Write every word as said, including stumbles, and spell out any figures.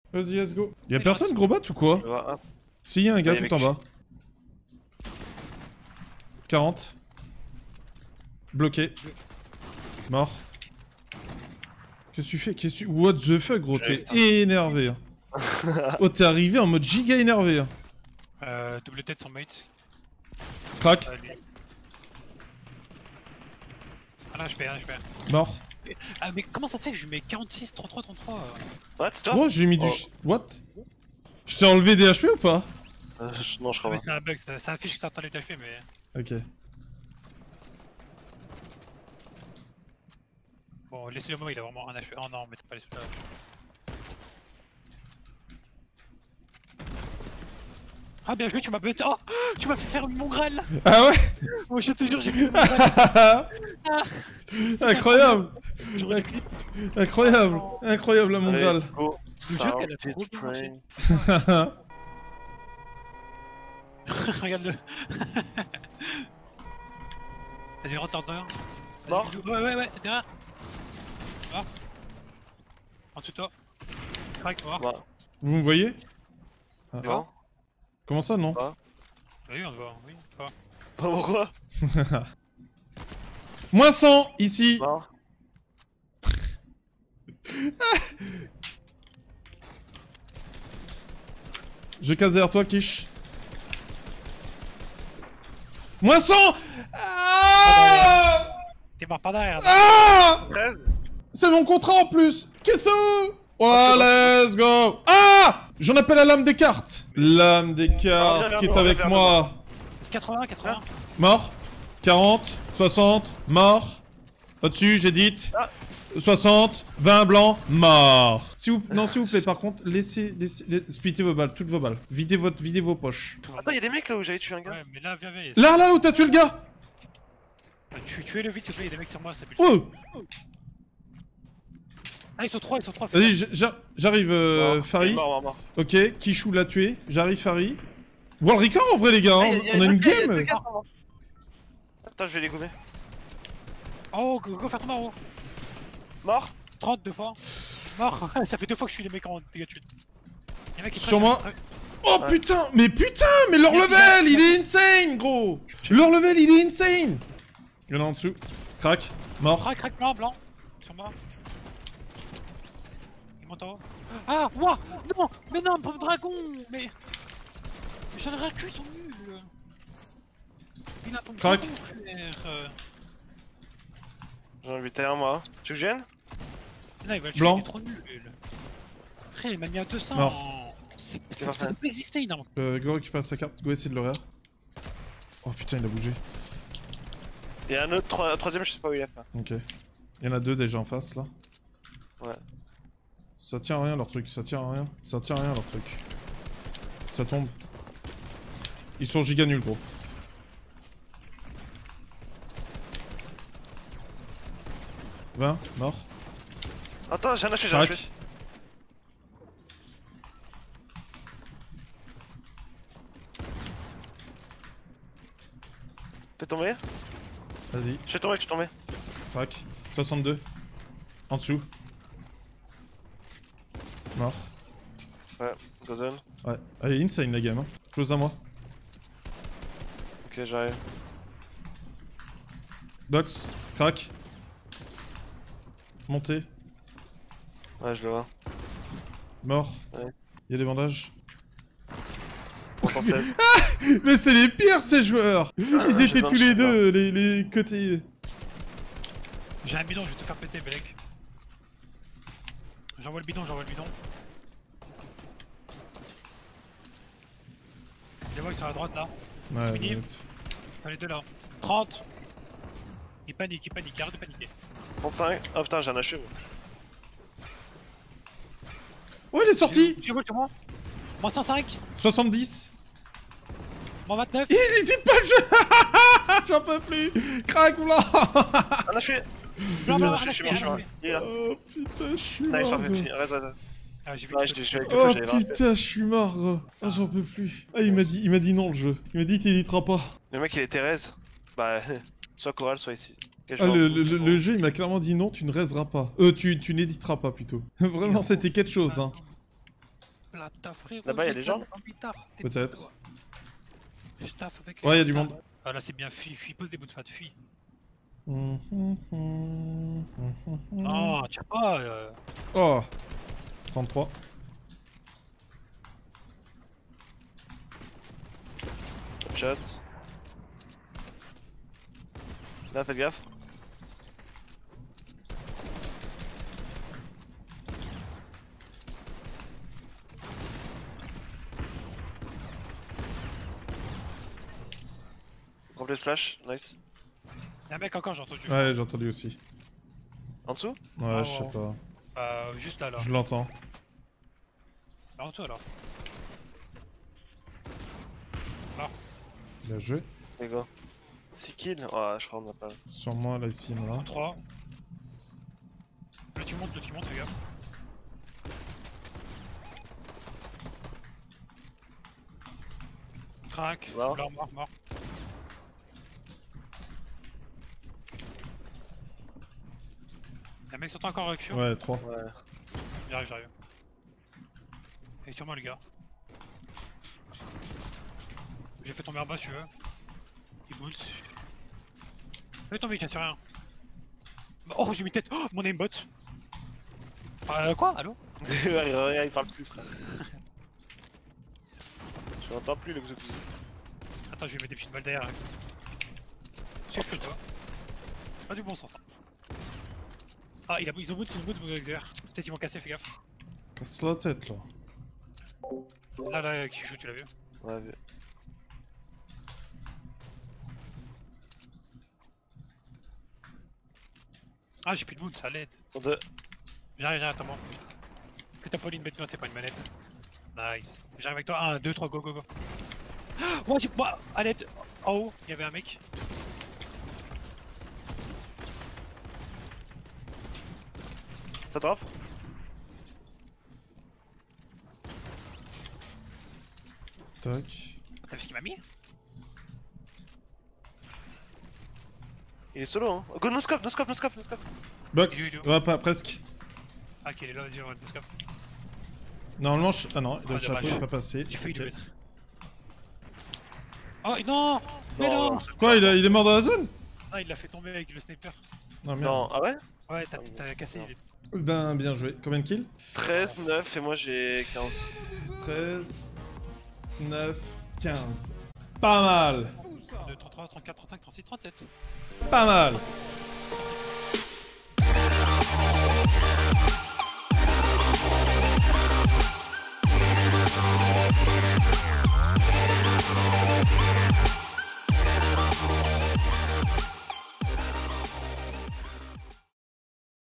Vas-y, let's go. Y'a personne, gros bot ou quoi? Si, y'a un gars tout en bas. quarante. Bloqué. Mort. Qu'est-ce que tu fais? Qu'est-ce que tu... What the fuck, gros? T'es énervé. Hein. Oh, t'es arrivé en mode giga énervé. Hein. Euh, double tête son mate. Crac. Euh, un H P, un H P. Mort. Ah, mais comment ça se fait que je mets quarante-six, trente-trois, trente-trois? What, c'est toi? Oh, j'ai mis du... Oh. What? Je t'ai enlevé des H P ou pas? euh, Non, je crois pas. C'est un bug, ça, ça affiche que t'as entendu H P, mais... Ok. Bon, laissez-le moi, il a vraiment un H P. Oh non, mais t'as pas laissé là. Ah bien joué, tu m'as buté. Oh, tu m'as fait faire mon Graal. Ah ouais? Oh, je te jure, j'ai fait mon Graal. Incroyable. Incroyable. Incroyable la mondiale. Le jeu qu'elle a fait trop bien. Regarde-le. Vas-y, rentre l'ordre. Mort. Ouais, ouais, ouais, derrière. Mort. En dessous de toi. Crac, mort. Bah. Vous me voyez? Ah. Non. Comment ça, non? Bah. Oui, on te voit, oui, pas. Pourquoi? Moins cent, ici. Non. Je casse derrière toi, Kish. Moins cent. Ah, T'es mort par derrière. ah, treize. c'est mon contrat en plus. Qu'est-ce que... Oh, let's go. Ah, j'en appelle à l'âme des cartes. L'âme des cartes qui est avec moi. quatre-vingts, quatre-vingts. Mort. quarante, soixante, mort. Au-dessus, j'ai dit. Ah. soixante, vingt blancs, mort. Si vous... Non, s'il vous plaît, par contre, laissez, laissez, laissez... splittez vos balles, toutes vos balles. Videz, votre... Videz vos poches. Attends, y'a des mecs là où j'avais tué un gars. Ouais, mais là, viens, viens. Là, là, où t'as tué le gars. Tu tuez le vite, s'il te plaît, y'a des mecs sur moi, ça pue. Oh. Ah, ils sont trois, ils sont trois. Vas-y, j'arrive, euh, Mort. Farid. Mort, mort, mort. Ok, Kishou l'a tué. J'arrive, Farid. World Record en vrai, les gars. Hein. Ah, y a, y a On a une deux gars, y a game. deux gars, attends, je vais les gommer. Oh, go, go faire ton mort. Mort. trente deux fois. Mort. Ça fait deux fois que je suis les mecs en dégâts de chute. Y'a un mec qui Sur moi. Oh Ouais. putain, mais putain, mais leur level, il est insane, gros. Leur level, il est insane. Il y en a en dessous. Crac, mort. Crac, crac, blanc, blanc. Sur moi. Il monte en haut. Ah, ouah. Non, mais non, pauvre dragon. Mais. Mais j'en ai rien cul, ils sont nuls. Il a ton Crac. dragon, frère. J'en ai huit et un moi. Tu veux que je vienne? Là, il va le tuer, Blanc. il est trop nul. Frère, il m'a mis à deux cents. Mort. C'est C'est ça parfait. peut pas exister, non. Euh, go récupère sa carte, go essayer de le réa. Oh putain, il a bougé. Y'a un autre, trois, troisième, je sais pas où il est. Ok. Il y en a deux déjà en face là. Ouais. Ça tient à rien leur truc, ça tient à rien. Ça tient à rien leur truc. Ça tombe. Ils sont giga nuls, gros. vingt, mort. Attends, j'ai un H P, j'ai un H P. Crac. Fais tomber. Vas-y, Je fais tomber, je suis tombé. crac. soixante-deux. En dessous. Mort. Ouais, Gozen. Ouais. Allez, insane la game. Hein. Close à moi. Ok, j'arrive. Box. Crac. Montée. Ouais, je le vois. Mort. Ouais. Y'a des bandages. On s'en sait. Mais c'est les pires ces joueurs. Ils j'ai étaient vingt, tous je les sais deux, les, les côtés. J'ai un bidon, je vais te faire péter, Belek. J'envoie le bidon, j'envoie le bidon. Les vois, ils sont à droite là. Ouais, fini. minute. T'as les deux là. trente. Il panique, il panique, arrête de paniquer. trente-cinq. Oh putain, j'ai un H P. Oh, il est sorti. Tu vois sur moi. Moins cent cinq. soixante-dix. Moins vingt-neuf. Il dit pas le jeu. J'en peux plus. Crac, blanc. Un H P. Blanc, blanc, Je suis un mort, je suis mort. H P. Il est là. Oh putain, je suis Nice, mort. parfait, gros. fini. Reste, reste. Ah, j'ai vu Ouais, que je l'ai avec deux Oh fois, j'avais vingt. putain, je suis mort, gros. Ah, j'en peux plus. Ah, il m'a dit, il m'a dit non le jeu. Il m'a dit t'éditeras pas. Le mec, il est Thérèse. Bah, soit Coral, soit ici. Ok, je Ah, vais le, en- le, le- le jeu, il m'a clairement dit non, tu ne raiseras pas. Euh, tu, tu n'éditeras pas plutôt. Vraiment, c'était quelque chose, hein. plata, frérot. Là-bas, y a j'ai des gens pas de pétard, t'es Peut-être. toi. Je taffe avec Ouais, les y a du pétards. monde. Ah là, c'est bien, fuis, fuis, pose des bouts de fat, fuis. Oh, Non, tire pas. Euh... trente-trois. Shot. Là, faites gaffe. Reflet splash, nice. Y'a un mec encore, j'ai entendu. Ouais, j'ai entendu aussi. En dessous? Ouais, Ah, je sais ouais. pas. Euh, juste là, là. Je l'entends. Alors, toi, alors. Bien joué. Les gars. six kills? Ouais, je crois qu'on a pas. Sur moi, là, ici, là. trois. Là, tu montes, là, tu montes, regarde. Crac. Mort. Mort, mort, mort. Y'a un mec sortant encore avec Ouais, trois. Ouais. J'arrive, j'arrive. Et sur moi, le gars. J'ai fait tomber en bas, si tu veux. Il boot. Fais tomber, il casse rien. Oh, j'ai mis tête. Oh, mon aimbot. Euh, quoi? Allô? Regarde, il parle plus, frère. Je n'entends plus le Xoxu. Attends, je vais mettre des petites balles derrière. J'ai fait toi. Pas du bon sens. Hein. Ah, il a, ils ont boot, ils ont boot, derrière. Peut-être ils vont casser, fais gaffe. Casse la tête, là. Là, là, qui joue, tu l'as vu? Ouais, vu. Ah, j'ai plus de boot, ça l'aide. Sur deux. J'arrive, j'arrive, attends-moi. Que t'as pas une bête note, c'est pas une manette. Nice. J'arrive avec toi. un, deux, trois, go, go, go. Oh, j'ai pas. À l'aide. En haut, il y avait un mec. Ça drop? Tac. T'as vu ce qu'il m'a mis? Il est solo, hein. Go, no scope, no scope, no scope, no scope. Box. Il est où, il est où Ouais, pas, presque. Ah, ok, il est là, vas-y, on va le discope. Normalement, je... Ah non, le Ah, chapeau, dommage. il est pas passé. J'ai failli Ok. le mettre. Oh, non! Mais non! Non, Quoi, il, a- il est mort dans la zone? Ah, il l'a fait tomber avec le sniper. Non, merde. non, ah ouais? Ouais, t'as Ah, t'as cassé. non. Il est... Ben, bien joué. Combien de kills? treize, neuf et moi j'ai quinze. treize, neuf, quinze. Pas mal. trente-trois, trente-quatre, trente-cinq, trente-six, trente-sept. Pas mal.